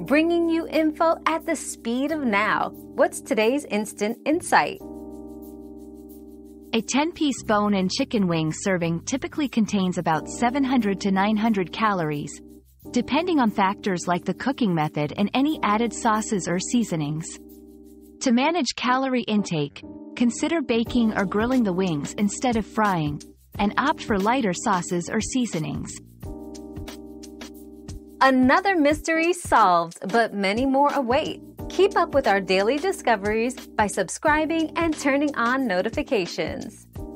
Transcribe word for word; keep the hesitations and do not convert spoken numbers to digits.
bringing you info at the speed of now. What's today's instant insight? A ten-piece bone-in chicken wing serving typically contains about seven hundred to nine hundred calories, depending on factors like the cooking method and any added sauces or seasonings. To manage calorie intake, consider baking or grilling the wings instead of frying, and opt for lighter sauces or seasonings. Another mystery solved, but many more await. Keep up with our daily discoveries by subscribing and turning on notifications.